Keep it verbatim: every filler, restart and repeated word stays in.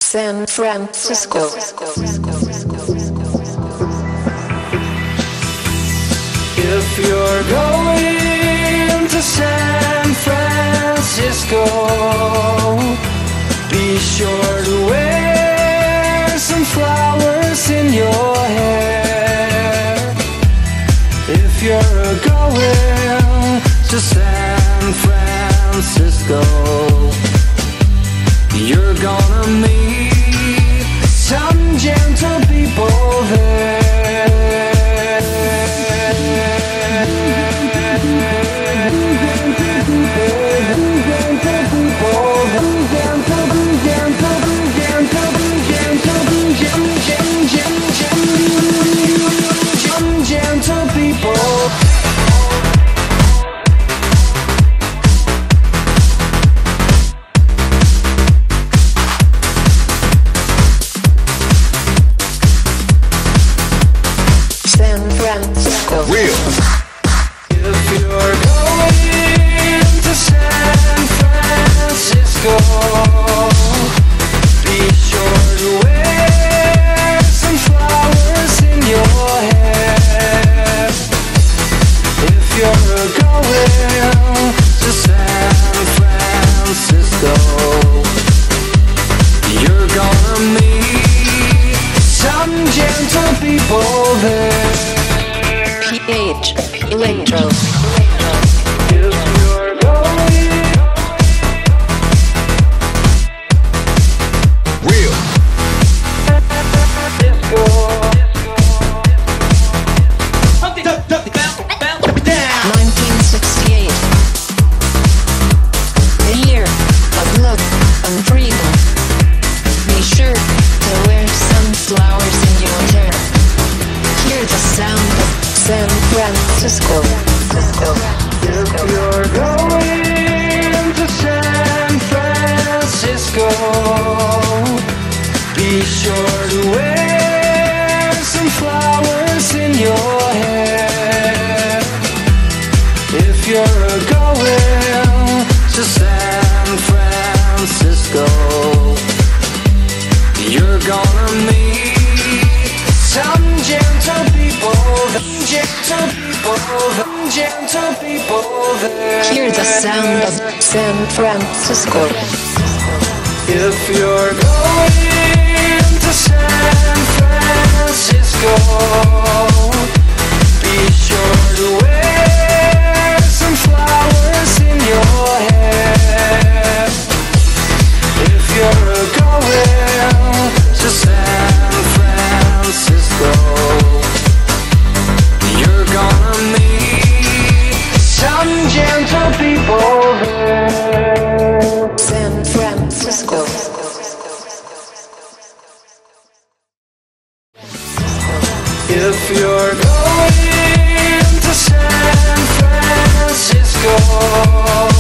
San Francisco. If you're going to San Francisco, be sure to wear some flowers in your hair. If you're going to San Francisco, you're gonna meet some gentle people there. Gentle people. San Francisco. Real. If you're going to San Francisco, be sure to wear some flowers in your hair. If you're going to San Francisco, you're gonna meet some gentle people there. P H Electro. If you're going real nineteen sixty-eight. A year of love and freedom. Be sure to wear some flowers in your hair. Hear the sound of San Francisco. If you're going to San Francisco, be sure to wear some flowers in your hair. If you're going to San Francisco, you're gonna meet some gentle people, gentle people, gentle people there. Hear the sound of San Francisco. If you're going to San Francisco, be sure to wear some flowers in your hair. If you're going to San Francisco, you're gonna meet some gentle people there. San Francisco. If you're going to San Francisco,